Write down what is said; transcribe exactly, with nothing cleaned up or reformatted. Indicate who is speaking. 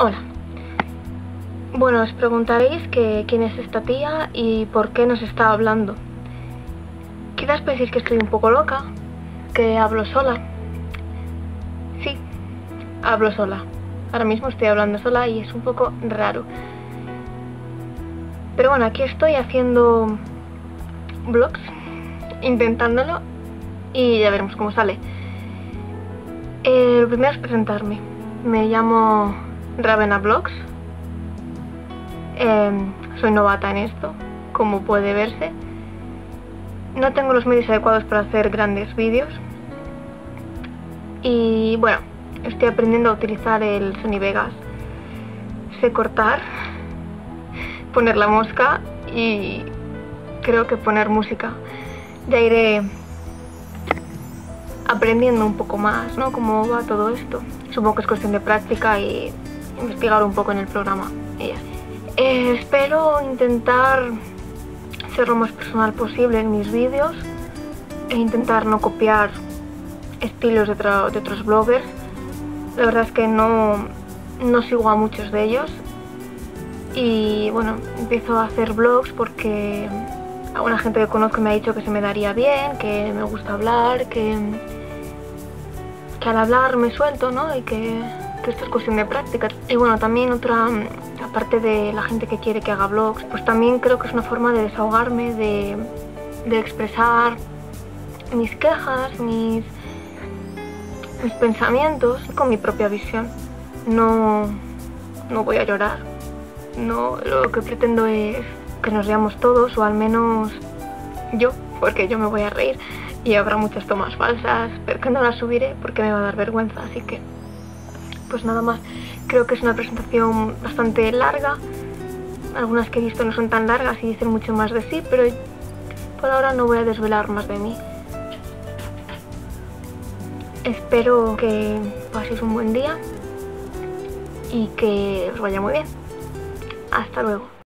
Speaker 1: Hola. Bueno, os preguntaréis que quién es esta tía y por qué nos está hablando. Quizás penséis que estoy un poco loca, que hablo sola. Sí, hablo sola. Ahora mismo estoy hablando sola y es un poco raro. Pero bueno, aquí estoy haciendo vlogs, intentándolo, y ya veremos cómo sale. Eh, lo primero es presentarme. Me llamo Ravena Vlogs. Eh, soy novata en esto, como puede verse. No tengo los medios adecuados para hacer grandes vídeos. Y bueno, estoy aprendiendo a utilizar el Sony Vegas. Sé cortar, poner la mosca y creo que poner música. Ya iré aprendiendo un poco más, ¿no? Cómo va todo esto. Supongo que es cuestión de práctica y investigar un poco en el programa. Y ya. Eh, espero intentar ser lo más personal posible en mis vídeos e intentar no copiar estilos de, de otros bloggers. La verdad es que no, no sigo a muchos de ellos y bueno, empiezo a hacer vlogs porque alguna gente que conozco me ha dicho que se me daría bien, que me gusta hablar, que, que al hablar me suelto, ¿no? Y que, que esto es cuestión de práctica. Y bueno, también otra, aparte de la gente que quiere que haga vlogs, pues también creo que es una forma de desahogarme, de, de expresar mis quejas, mis, mis pensamientos con mi propia visión. No, no voy a llorar, no, lo que pretendo es que nos riamos todos, o al menos yo, porque yo me voy a reír y habrá muchas tomas falsas, pero que no las subiré porque me va a dar vergüenza, así que pues nada más. Creo que es una presentación bastante larga, algunas que he visto no son tan largas y dicen mucho más de sí, pero por ahora no voy a desvelar más de mí. Espero que paséis un buen día y que os vaya muy bien. Hasta luego.